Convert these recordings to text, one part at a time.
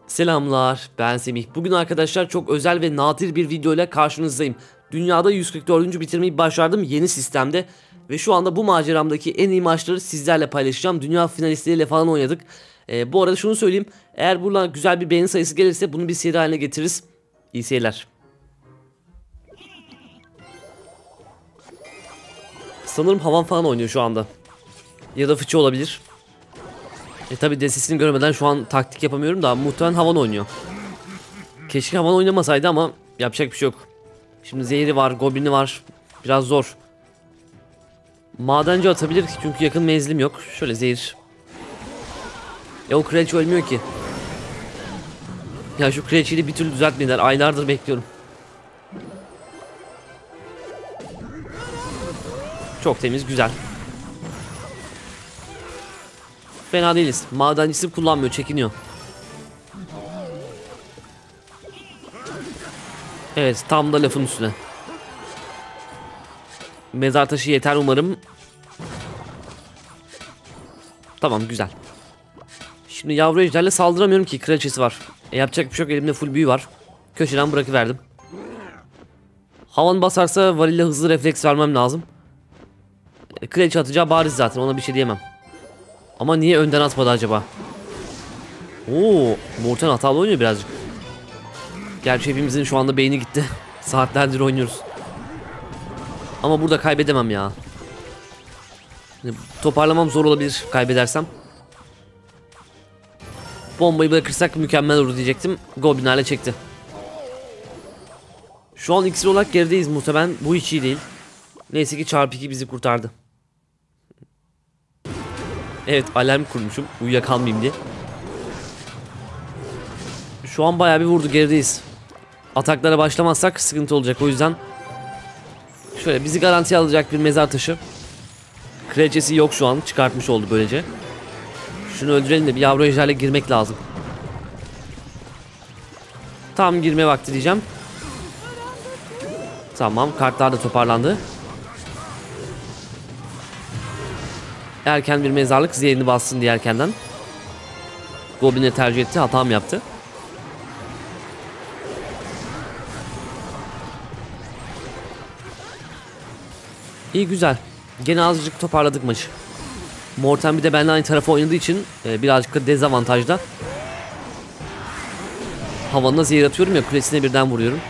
Selamlar, ben Semih. Bugün arkadaşlar çok özel ve nadir bir video ile karşınızdayım. Dünyada 144. bitirmeyi başardım yeni sistemde. Ve şu anda bu maceramdaki en iyi maçları sizlerle paylaşacağım. Dünya finalistleriyle falan oynadık. Bu arada şunu söyleyeyim. Eğer buradan güzel bir beğeni sayısı gelirse bunu bir seri haline getiririz. İyi seyirler. Sanırım havan falan oynuyor şu anda. Ya da fıçı olabilir. Tabi destesini görmeden şu an taktik yapamıyorum da muhtemelen havan oynuyor. Keşke havan oynamasaydı ama yapacak bir şey yok. Şimdi zehri var, goblini var. Biraz zor. Madenci atabilir çünkü yakın menzilim yok. Şöyle zehir. O kraliçe ölmüyor ki. Ya şu kraliçeyi bir türlü düzeltmediler. Aylardır bekliyorum. Çok temiz, güzel. Fena değiliz. Madencisi kullanmıyor, çekiniyor. Evet, tam da lafın üstüne. Mezar taşı yeter umarım. Tamam, güzel. Şimdi yavru ejderle saldıramıyorum ki, kraliçesi var. Yapacak bir şey yok, elimde full büyü var. Köşeden bırakıverdim. Havan basarsa varille hızlı refleks vermem lazım. Kraliçe atacağı bariz zaten, ona bir şey diyemem. Ama niye önden atmadı acaba? Oo, Morten hatalı oynuyor birazcık. Gerçi hepimizin şu anda beyni gitti. Saatlerdir oynuyoruz. Ama burada kaybedemem ya. Toparlamam zor olabilir kaybedersem. Bombayı bırakırsak mükemmel olur diyecektim. Goblin hale çekti. Şu an iksir olarak gerideyiz muhtemelen. Bu hiç iyi değil. Neyse ki çarpı 2 bizi kurtardı. Evet, alarm kurmuşum uyuyakalmayayım diye. Şu an bayağı bir vurdu, gerideyiz. Ataklara başlamazsak sıkıntı olacak, o yüzden. Şöyle bizi garantiye alacak bir mezar taşı. Kraliçesi yok şu an, çıkartmış oldu böylece. Şunu öldürelim de bir yavru ejderle girmek lazım. Tam girme vakti diyeceğim. Tamam, kartlar da toparlandı. Erken bir mezarlık zehirini bassın diye erkenden. Goblin'i tercih etti, hatam yaptı. İyi, güzel. Gene azıcık toparladık maçı. Morten bir de benimle aynı tarafa oynadığı için birazcık da dezavantajda. Havanına zehir atıyorum ya, kulesine birden vuruyorum.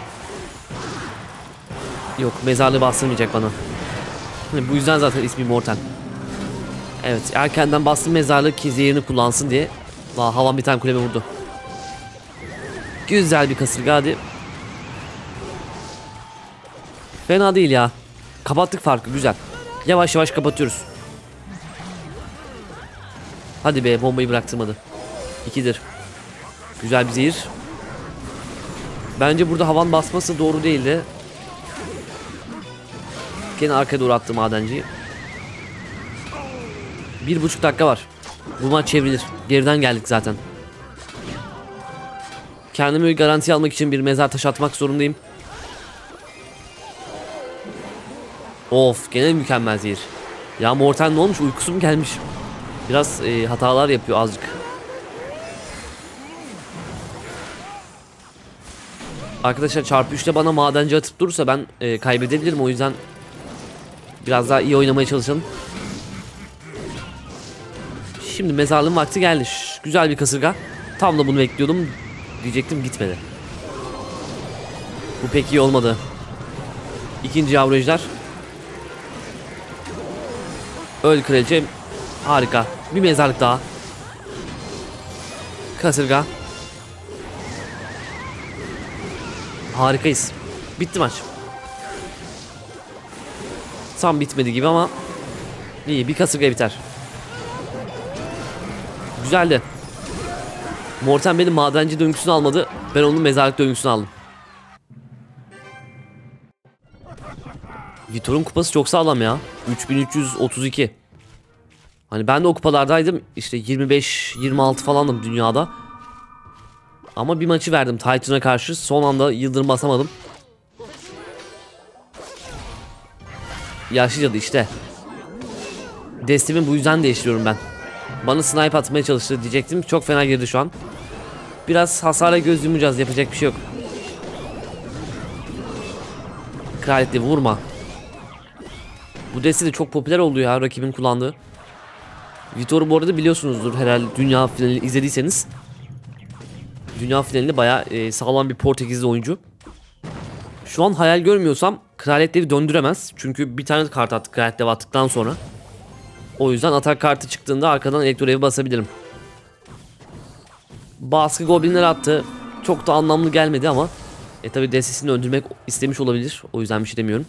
Yok, mezarlığı bastırmayacak bana. Bu yüzden zaten ismi Morten. Evet, erkenden bastım mezarlığı ki zehirini kullansın diye. Havan bir tane kuleme vurdu. Güzel bir kasırga, hadi. Fena değil ya. Kapattık farkı, güzel. Yavaş yavaş kapatıyoruz. Hadi be, bombayı bıraktırmadı. 2'dir. Güzel bir zehir. Bence burada havan basması doğru değildi. Gene arkaya doğru attı madenciyi. 1,5 dakika var. Bu maç çevrilir. Geriden geldik zaten. Kendimi garanti almak için bir mezar taşı atmak zorundayım. Of, gene mükemmel zehir. Ya Morten ne olmuş, uykusu mu gelmiş? Biraz hatalar yapıyor azıcık. Arkadaşlar çarpı 3'te bana madenci atıp durursa ben kaybedebilirim, o yüzden biraz daha iyi oynamaya çalışalım. Şimdi mezarlığın vakti geldi. Güzel bir kasırga. Tam da bunu bekliyordum diyecektim, gitmedi. Bu pek iyi olmadı. İkinci yavru ejder. Öl kraliçe. Harika. Bir mezarlık daha. Kasırga. Harikayız. Bitti maç. Tam bitmedi gibi ama iyi, bir kasırga biter. Güzeldi. Morten benim madenci döngüsünü almadı. Ben onun mezarlık döngüsünü aldım. Vitor'un kupası çok sağlam ya. 3332. Hani ben de o kupalardaydım. İşte 25-26 falandım dünyada. Ama bir maçı verdim Titan'a karşı. Son anda yıldırım basamadım. Yaşlı cadı işte. Destemi bu yüzden değiştiriyorum ben. Bana snipe atmaya çalıştı diyecektim. Çok fena girdi şu an. Biraz hasara göz yumacağız, yapacak bir şey yok. Kraliyet Devi vurma. Bu deste de çok popüler oldu ya, rakibin kullandığı. Vitor'u bu arada biliyorsunuzdur herhalde, dünya finali izlediyseniz. Dünya finalinde bayağı sağlam bir Portekizli oyuncu. Şu an hayal görmüyorsam Kraliyet Devi döndüremez. Çünkü bir tane kart attı Kraliyet Devi attıktan sonra. O yüzden atak kartı çıktığında arkadan Elektro Devi basabilirim. Baskı Goblinler attı. Çok da anlamlı gelmedi ama tabi destesini öldürmek istemiş olabilir. O yüzden bir şey demiyorum.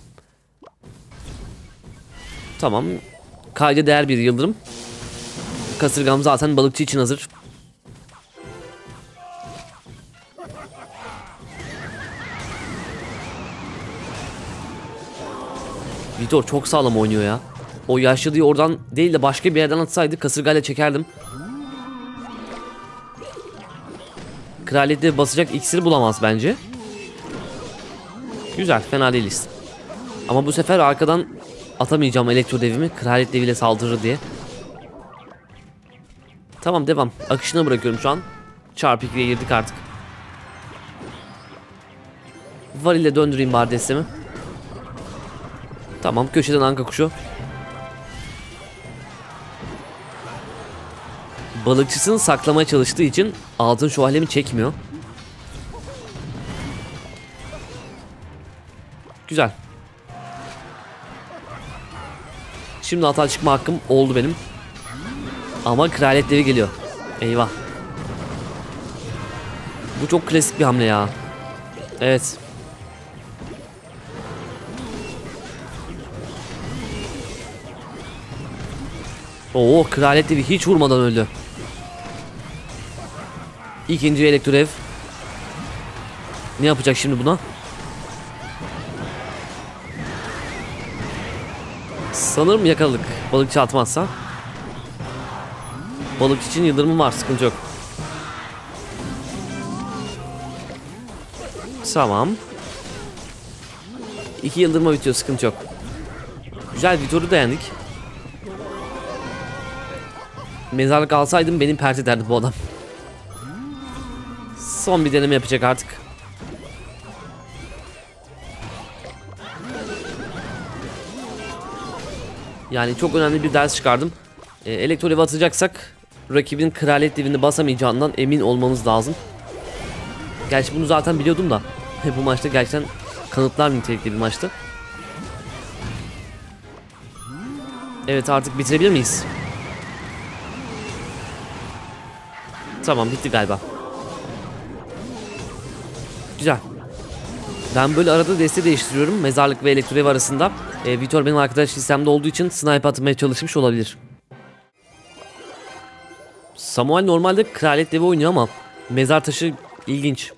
Tamam. Kayda değer bir yıldırım. Kasırgam zaten balıkçı için hazır. Vitor çok sağlam oynuyor ya. O yaşlıyı oradan değil de başka bir yerden atsaydı kasırgayla çekerdim. Kraliyette basacak iksiri bulamaz bence. Güzel, fena değiliz. Ama bu sefer arkadan atamayacağım Elektro Devimi, Kraliyet Devi'yle saldırır diye. Tamam, devam. Akışına bırakıyorum şu an. Çarpı 2'ye girdik artık. Var ile döndüreyim bari destemi. Tamam, köşeden anka kuşu. Balıkçısını saklamaya çalıştığı için altın şövalyemi çekmiyor. Güzel. Şimdi hata çıkma hakkım oldu benim. Ama Kraliyet Devi geliyor. Eyvah. Bu çok klasik bir hamle ya. Evet. Oo, Kraliyet Devi hiç vurmadan öldü. İkinci Elektro Dev. Ne yapacak şimdi buna? Sanırım yakaladık. Balıkçı atmazsa. Balıkçı için yıldırımım var, sıkıntı yok. Tamam. 2 yıldırıma bitiyor, sıkıntı yok. Güzel, Vitor'u da yendik. Mezarlık alsaydım benim pert ederdi bu adam. Son bir deneme yapacak artık. Yani çok önemli bir ders çıkardım. Elektro Devi atacaksak rakibin Kraliyet Devi'ni basamayacağından emin olmamız lazım. Gerçi bunu zaten biliyordum da bu maçta gerçekten kanıtlar nitelikli bir maçtı. Evet, artık bitirebilir miyiz? Tamam, bitti galiba. Güzel. Ben böyle arada deste değiştiriyorum mezarlık ve Elektro Devi arasında. Vitor benim arkadaş listemde olduğu için snipe atmaya çalışmış olabilir. Samuel normalde Kraliyet Devi oynuyor ama mezar taşı ilginç.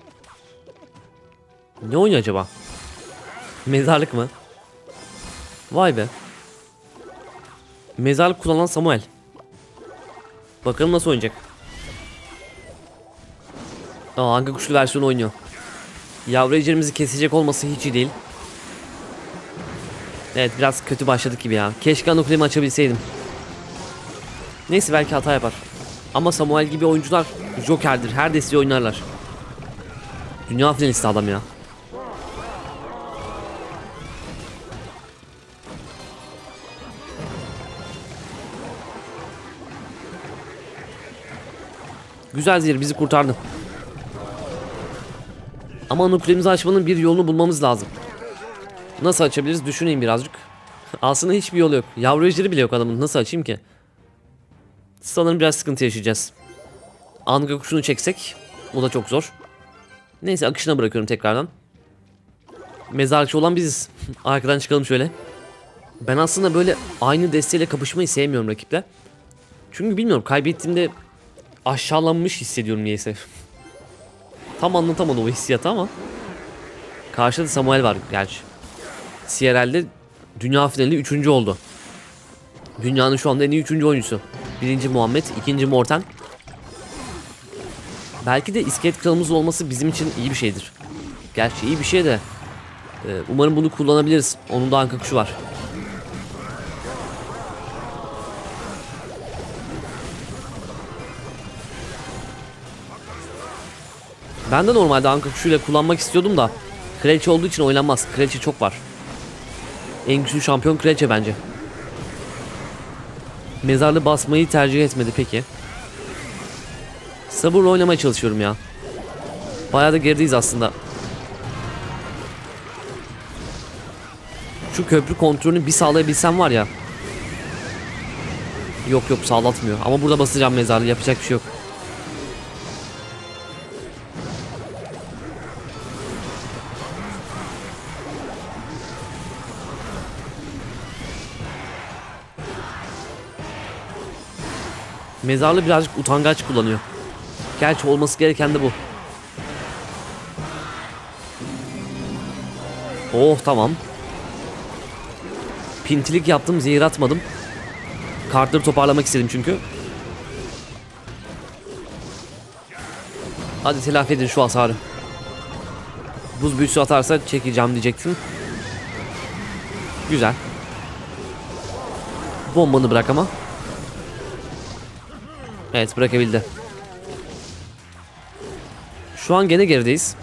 Ne oynuyor acaba? Mezarlık mı? Vay be. Mezarlık kullanan Samuel. Bakalım nasıl oynayacak. Hangi kuşlu versiyonu oynuyor. Yavru ejderimizi kesecek olması hiç iyi değil. Evet, biraz kötü başladık gibi ya. Keşke anoklemi açabilseydim. Neyse, belki hata yapar. Ama Samuel gibi oyuncular Joker'dir. Her desteği oynarlar. Dünya finalisti adam ya. Güzel zehir bizi kurtardı. Ama nuklemizi açmanın bir yolunu bulmamız lazım. Nasıl açabiliriz düşüneyim birazcık. Aslında hiçbir yolu yok. Yavru ejderi bile yok adamın. Nasıl açayım ki? Sanırım biraz sıkıntı yaşayacağız. Anga kuşunu çeksek o da çok zor. Neyse, akışına bırakıyorum tekrardan. Mezarcı olan biziz. Arkadan çıkalım şöyle. Ben aslında böyle aynı desteğiyle kapışmayı sevmiyorum rakiple. Çünkü bilmiyorum, kaybettiğimde aşağılanmış hissediyorum niyeyse. Tam anlatamadım o hissiyatı ama. Karşıda Samuel var gerçi. CRL'de dünya finali 3. oldu. Dünyanın şu anda en iyi 3. oyuncusu. 1. Muhammed, 2. Morten. Belki de iskelet kralımız olması bizim için iyi bir şeydir. Gerçi iyi bir şey de umarım bunu kullanabiliriz. Onun da anka kuşu var. Ben de normalde anka kuşuyla kullanmak istiyordum da kraliçe olduğu için oynanmaz. Kraliçe çok var. En güçlü şampiyon kraliçe bence. Mezarlı basmayı tercih etmedi peki. Sabırla oynamaya çalışıyorum ya. Bayağı da gerideyiz aslında. Şu köprü kontrolünü bir sağlayabilsem var ya. Yok sağlatmıyor. Ama burada basacağım mezarlı. Yapacak bir şey yok. Mezarlı birazcık utangaç kullanıyor. Gerçi olması gereken de bu. Oh tamam. Pintilik yaptım, zehir atmadım. Kartları toparlamak istedim çünkü. Hadi telafi edin şu hasarı. Buz büyüsü atarsa çekeceğim diyecektim. Güzel. Bombanı bırak ama. Evet, bırakabildi. Şu an gene gerideyiz.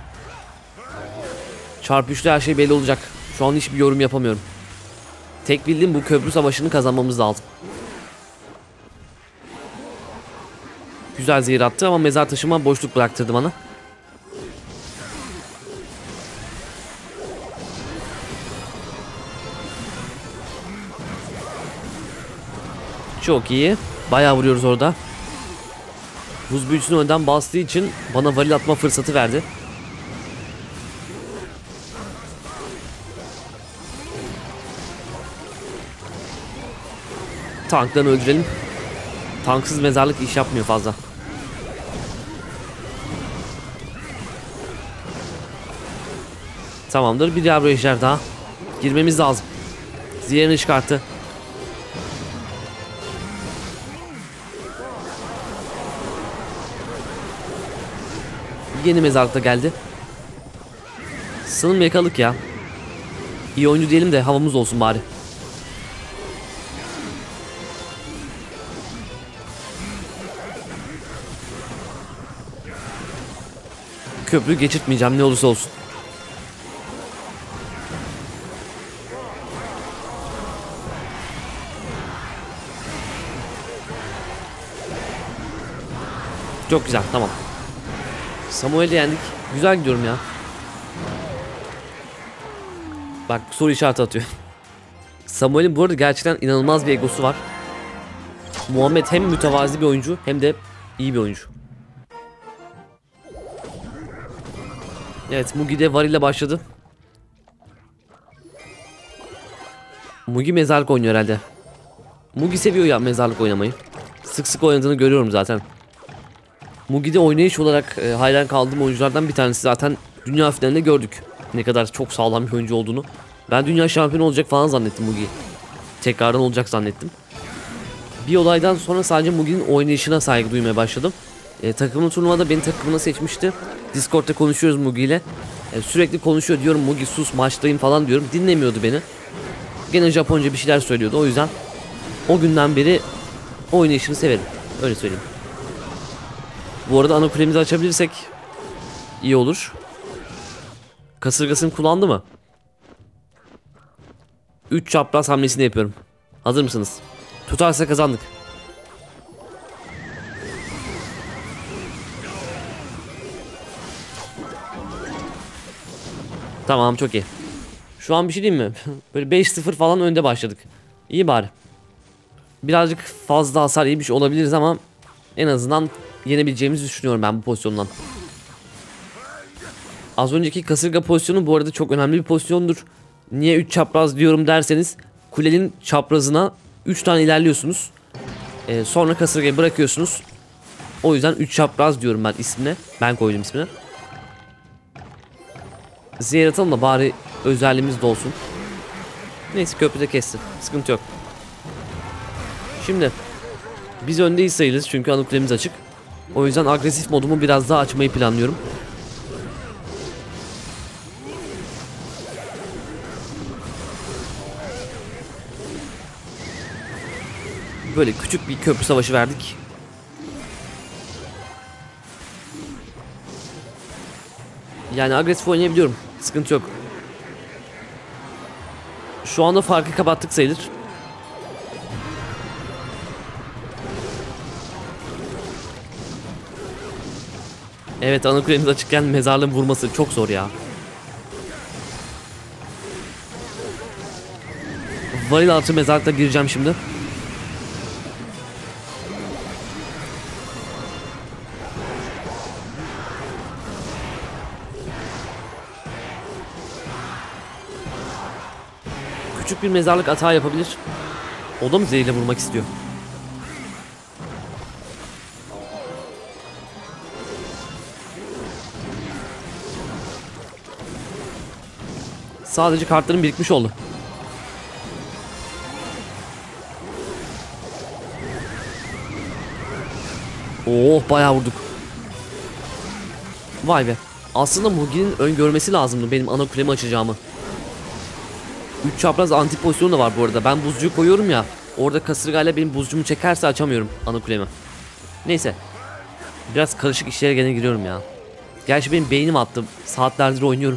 Çarpı 3'te her şey belli olacak. Şu an hiçbir yorum yapamıyorum. Tek bildiğim bu köprü savaşını kazanmamız lazım. Güzel zehir attı ama mezar taşıma boşluk bıraktırdı bana. Çok iyi. Bayağı vuruyoruz orada. Buz büyücüsünü önden bastığı için bana varil atma fırsatı verdi. Tanklarını öldürelim. Tanksız mezarlık iş yapmıyor fazla. Tamamdır. Bir yavru ejder daha. Girmemiz lazım. Ziyerini çıkarttı. Yeni mezarlık da geldi. Sanırım yakalık ya. İyi oyuncu diyelim de havamız olsun bari. Köprü geçirtmeyeceğim ne olursa olsun. Çok güzel, tamam. Samuel'i yendik. Güzel gidiyorum ya. Bak soru işareti atıyor. Samuel'in bu arada gerçekten inanılmaz bir egosu var. Muhammed hem mütevazi bir oyuncu hem de iyi bir oyuncu. Evet, Mugi de var ile başladı. Mugi mezarlık oynuyor herhalde. Mugi seviyor ya mezarlık oynamayı. Sık sık oynadığını görüyorum zaten. Mugi'de oynayış olarak hayran kaldığım oyunculardan bir tanesi, zaten dünya finalinde gördük. Ne kadar çok sağlam bir oyuncu olduğunu. Ben dünya şampiyonu olacak falan zannettim Mugi. Tekrardan olacak zannettim. Bir olaydan sonra sadece Mugi'nin oynayışına saygı duymaya başladım. Takımlı turnuvada beni takımına seçmişti. Discord'da konuşuyoruz Mugi ile. Sürekli konuşuyor, diyorum Mugi sus maçtayım falan diyorum. Dinlemiyordu beni. Gene Japonca bir şeyler söylüyordu, o yüzden o günden beri oynayışını severim. Öyle söyleyeyim. Bu arada ana kulemizi açabilirsek iyi olur. Kasırgasını kullandı mı? 3 çapraz hamlesini yapıyorum. Hazır mısınız? Tutarsa kazandık. Tamam, çok iyi. Şu an bir şey diyeyim mi? Böyle 5-0 falan önde başladık. İyi bari. Birazcık fazla hasar yemiş olabiliriz ama en azından yenebileceğimizi düşünüyorum ben bu pozisyondan. Az önceki kasırga pozisyonu bu arada çok önemli bir pozisyondur. Niye 3 çapraz diyorum derseniz, kulenin çaprazına 3 tane ilerliyorsunuz. Sonra kasırgayı bırakıyorsunuz. O yüzden 3 çapraz diyorum ben ismine. Ben koydum ismini. Zehir atalım da bari özelliğimiz de olsun. Neyse, köprüde kesti. Sıkıntı yok. Şimdi biz öndeyiz sayılırız çünkü ana kulemiz açık. O yüzden agresif modumu biraz daha açmayı planlıyorum. Böyle küçük bir köprü savaşı verdik. Yani agresif oynayabiliyorum. Sıkıntı yok. Şu anda farkı kapattık sayılır. Evet, ana kulemiz açıkken mezarlığın vurması çok zor ya. Varil altı mezarlıkta gireceğim şimdi. Küçük bir mezarlık hata yapabilir. O da mı zehirle vurmak istiyor? Sadece kartların birikmiş oldu. Oh, bayağı vurduk. Vay be. Aslında Mugi'nin öngörmesi lazımdı benim ana kulemi açacağımı. 3 çapraz anti pozisyonu da var bu arada. Ben buzcuyu koyuyorum ya. Orada kasırgayla benim buzcumu çekerse açamıyorum ana kulemi. Neyse. Biraz karışık işlere gene giriyorum ya. Gerçi benim beynim attı. Saatlerdir oynuyorum.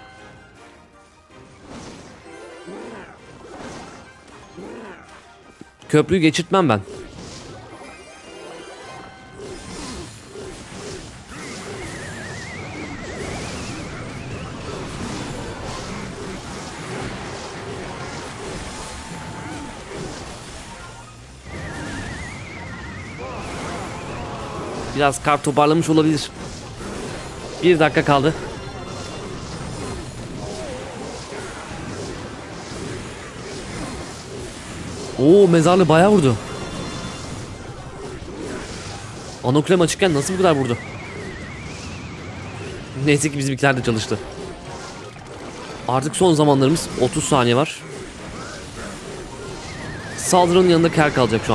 Köprüyü geçirtmem ben. Biraz kart toparlamış olabilir. 1 dakika kaldı. Oo, mezarlı bayağı vurdu. Anoklem açıkken nasıl bu kadar vurdu? Neyse ki bizimkiler de çalıştı. Artık son zamanlarımız, 30 saniye var. Saldırının yanında kar kalacak şu an.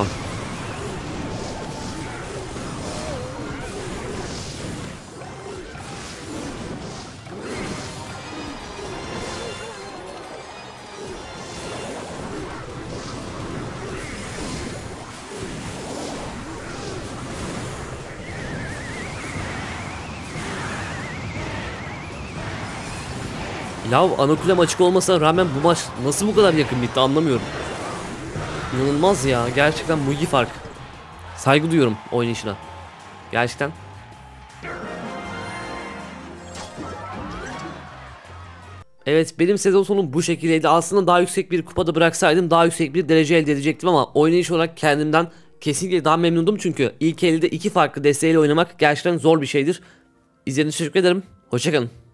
Ya ana kulem açık olmasına rağmen bu maç nasıl bu kadar yakın bitti anlamıyorum. İnanılmaz ya, gerçekten Mugi fark. Saygı duyuyorum oynayışına. Gerçekten. Evet, benim sezon sonum bu şekildeydi. Aslında daha yüksek bir kupada bıraksaydım daha yüksek bir derece elde edecektim ama oynayış olarak kendimden kesinlikle daha memnundum çünkü ilk elde 2 farklı desteğiyle oynamak gerçekten zor bir şeydir. İzlediğiniz için teşekkür ederim. Hoşçakalın.